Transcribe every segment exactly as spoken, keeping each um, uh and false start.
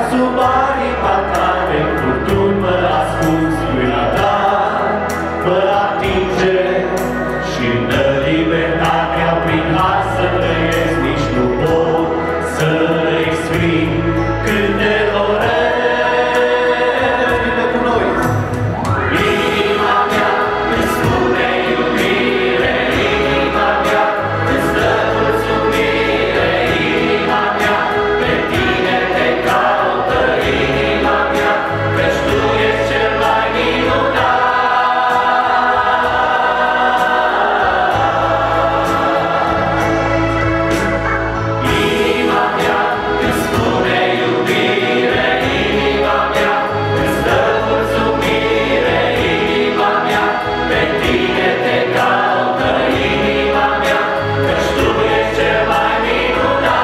sub aripa ta, de furtuni mă ascunzi, mâna ta mă atinge și-mi dă libertatea prin har să trăiesc, nici nu pot să exprim cât de doresc. Pentru noi! Inima mea îți spune iubire, inima mea îți dă mulțumire, inima mea pe tine te caută, inima mea, căci tu ești cel mai minunat. Inima mea îți spune iubire, inima mea îți dă mulțumire, inima mea pe tine te caută, inima mea, căci tu ești cel mai minunat.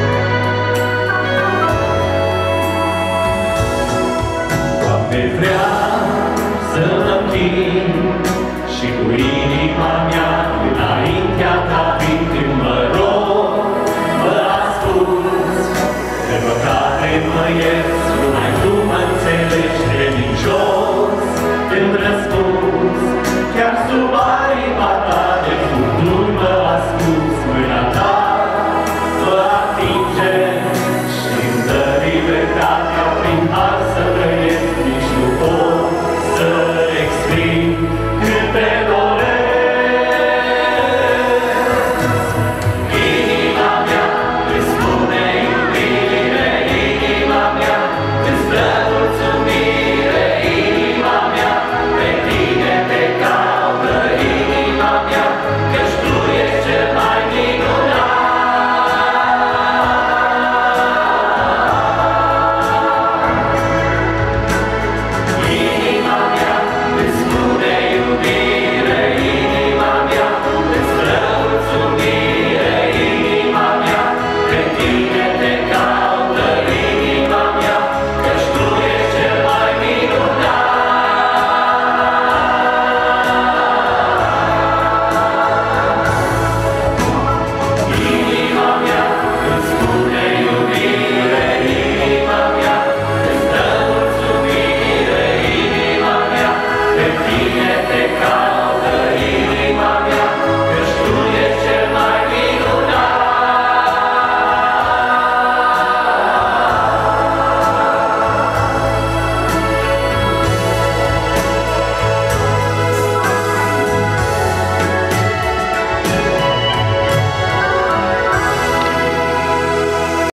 Doamne, vreau